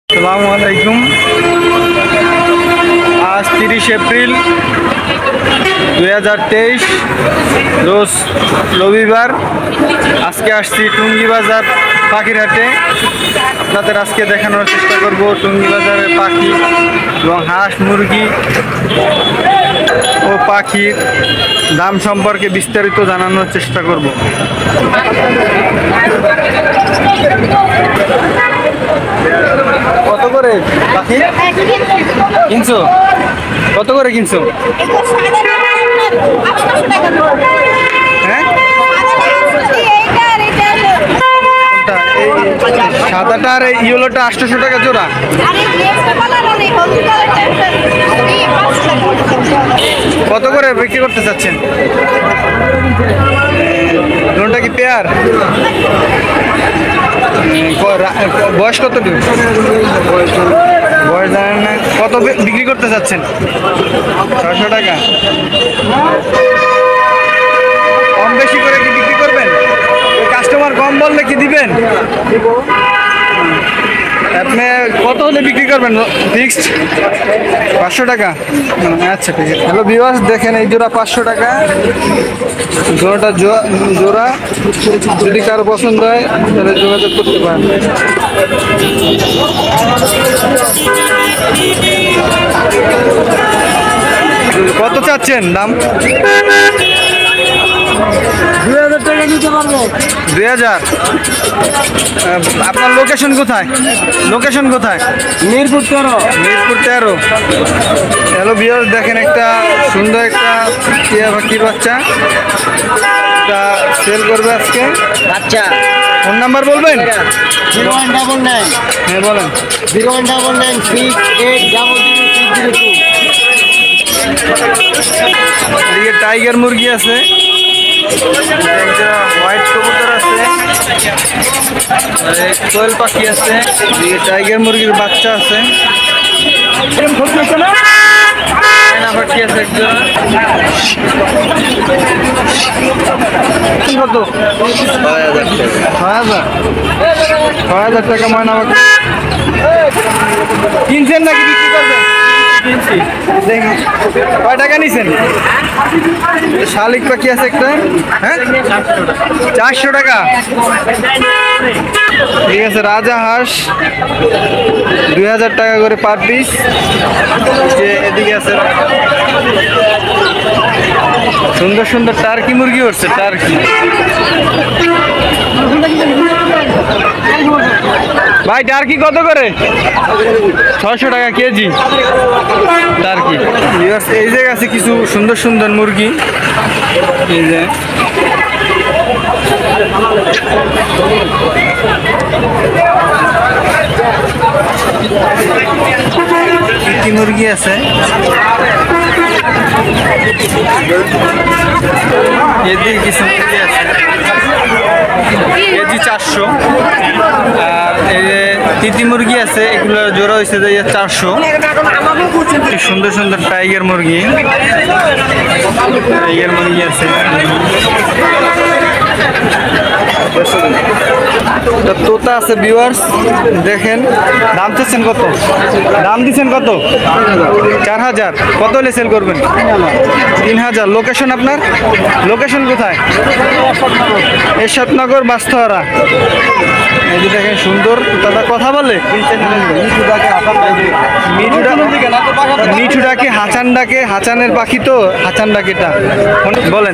আসসালামু আলাইকুম। আজ 30 এপ্রিল 2023 রোজ রবিবার। আজকে আসছি টুঙ্গি বাজার পাখির হাটে। আপনাদের আজকে দেখানোর চেষ্টা করব টুঙ্গি বাজারের পাখি এবং হাঁস মুরগি ও পাখির দাম সম্পর্কে বিস্তারিত জানানোর চেষ্টা করব। কত করে পাখি কিনছো? কত করে কিনছো? হ্যাঁ, সাদাটা আর ইয়েলোটা 800 টাকা জোড়া। কত করে বিক্রি করতে চাচ্ছেন? দুটোটা কি পেয়ার? বয়স কত? বয়স জানেন না? কত বিক্রি করতে চাচ্ছেন? 600 টাকা। কম বেশি করে কি বিক্রি করবেন? কাস্টমার কম বললে কি দিবেন? আপনি কত হলে বিক্রি করবেন? ফিক্সড 500 টাকা। আচ্ছা, ঠিক আছে। হ্যালো ভিউয়ার্স, দেখেন এই জোড়া 500 টাকা। জোড়াটা জোড়া যদি কারো পছন্দ হয় তাহলে যোগাযোগ করতে পারেন। কত চাচ্ছেন দাম? 2000 টাকা নিতে পারবো। 2000। আপনার লোকেশন কোথায়? লোকেশন কোথায়? মিরপুর 13। মিরপুর 13। হ্যালো ভিউয়ার্স, দেখেন একটা সুন্দর একটা টিয়া পাখির বাচ্চা এটা সেল করবে আজকে। আচ্ছা, ফোন নাম্বার বলবেন? 0199। হ্যাঁ বলেন। 019968000602। এদিকে টাইগার মুরগি আছে, একটা হোয়াইট কবুতর আছে, কোয়েল পাখি আছে, এদিকে টাইগার মুরগির বাচ্চা আছে, চায়না পাখি আছে একটা। কত? 6,000 টাকা ময়না পাখি। কিনছেন নাকি বিক্রি করবেন? কিনছি। কয় টাকা নিছেন? শালিক পাখি আছে একটা, হ্যাঁ 400 টাকা। ঠিক আছে। রাজা হাঁস 2000 টাকা করে পার পিস। এদিকে আছে সুন্দর সুন্দর টার্কি মুরগি উঠছে, টার্কি। ভাই টার্কি কত করে? 600 টাকা কেজি টার্কি। এই জায়গায় আছে কিছু সুন্দর সুন্দর মুরগি। এই যে কি মুরগি আছে, এদিকে কিছু মুরগি আছে কেজি 400। আর এই যে তিতি মুরগি আছে, এগুলো জোড়া হয়েছে 400। সুন্দর সুন্দর টাইগার মুরগি, টাইগার মুরগি আছে। তোতা আছে ভিউয়ার্স, দেখেন। দাম চাচ্ছেন কত? দাম দিচ্ছেন কত? 4000। কত হলে সেল করবেন? 3000। লোকেশন আপনার? লোকেশন কোথায়? এরশাদনগর, বাস্তহারা। এই যে দেখেন সুন্দর দাদা কথা বলে। মিঠু ডাকে, হাঁচান ডাকে, হাঁচানের পাখি তো, হাঁচান ডাকে এটা বলেন।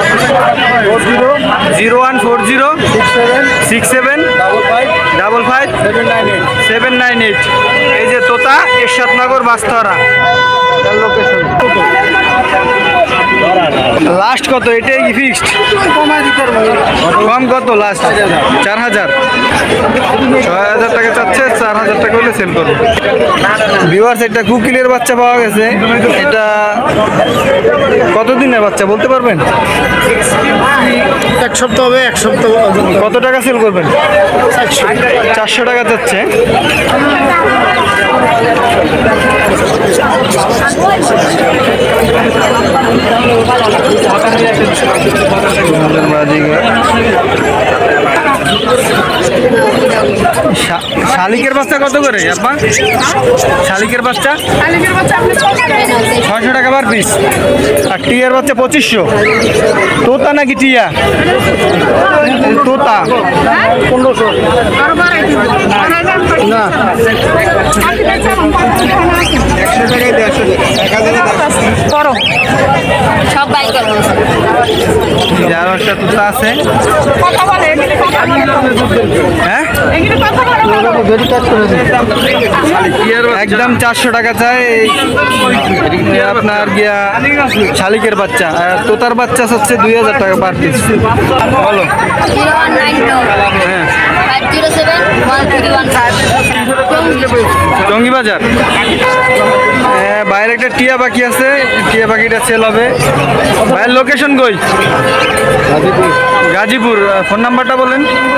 01406755798। এই যে তোতা, এরশাদনগর, বাস্তহারা লোকেশন। লাস্ট কত? এটাই কি ফিক্সড? কম কত লাস্ট? 4000। 6000 টাকা চাচ্ছে, 4000 টাকা হলে সেল করবো। ভিউয়ার্স, এটা কুকিলের বাচ্চা পাওয়া গেছে। এটা কতদিনের বাচ্চা বলতে পারবেন? 1 সপ্তাহ হবে। 1 সপ্তাহ। কত টাকা সেল করবেন? 400 টাকা চাচ্ছে। শালিকের বাচ্চা কত করে আপা? শালিকের বাচ্চা 600 টাকা পার পিস। আর টিয়ার বাচ্চা 2500। তোতা নাকি টিয়া? তোতা 1500 না 100 টাকায় 150 করো সব বাইকের যার একটা তোতা আছে। হ্যাঁ একদম 400 টাকা চাই আপনার গিয়া শালিকের বাচ্চা। আর তোতার বাচ্চা হচ্ছে 2000 টাকা পার পিস। বলো। হ্যাঁ টঙ্গি বাজার। বাইরে একটা টিয়া পাখি আছে, টিয়া পাখিটা সেল হবে। ভাইয়ের লোকেশন কই? গাজীপুর। ফোন নাম্বারটা বলেন।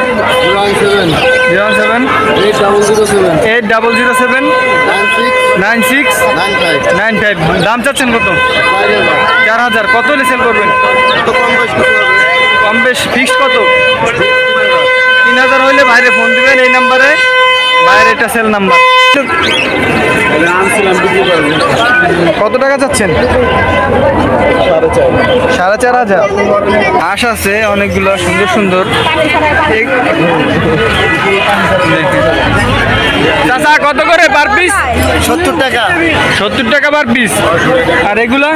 007 দাম চাচ্ছেন কত? 4000। কত হলে সেল করবেন? কম বেশ ফিক্সড কত? 3000 হইলে বাইরে ফোন দিবেন এই নাম্বারে। বাইরে এটা সেল নাম্বার। কত টাকা চাচ্ছেন? 4500। হাঁস আছে অনেকগুলো সুন্দর সুন্দর। চাচা কত করে পার পিস? 70 টাকা। 70 টাকা পার পিস। আর এগুলা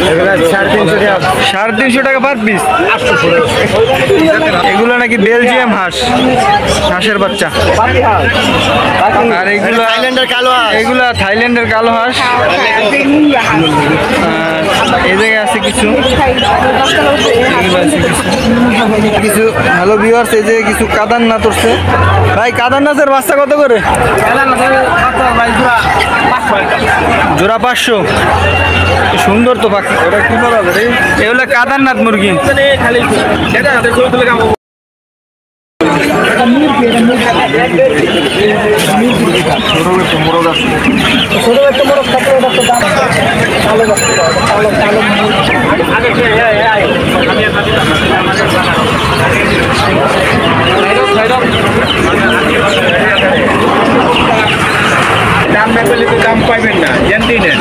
350 টাকা পার পিস। এগুলো নাকি বেলজিয়াম হাঁস, হাঁসের বাচ্চা। আর এগুলো থাইল্যান্ডের কালো হাঁস। এগুলা থাইল্যান্ডের কালো হাঁস। এই জায়গায় আছে কিছু কিছু হ্যালো ভিউয়ার্স, এই যে কিছু কাদারনাথ উঠছে। ভাই কাদারনাথের বাচ্চা কত করে? জোড়া 500। সুন্দর তো পাখি। ওটা কি বলা যায়? এগুলো কাদারনাথ মুরগি। দাম না পেলে তো দাম পাইবেন না, জানতেই নেন।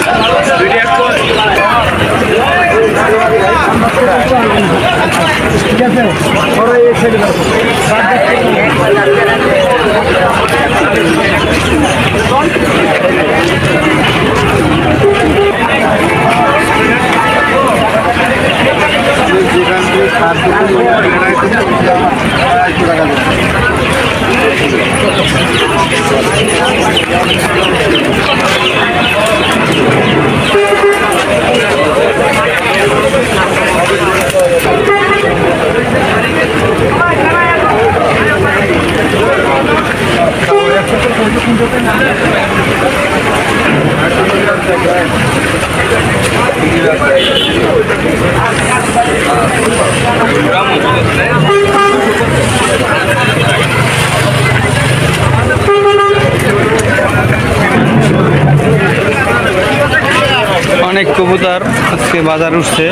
অনেক কবুতর আজকে বাজার উঠছে।